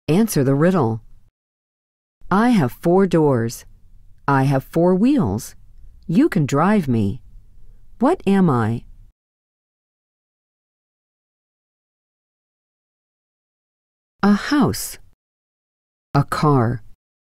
Answer the riddle. I have 4 doors. I have 4 wheels. You can drive me. What am I? A house. A car.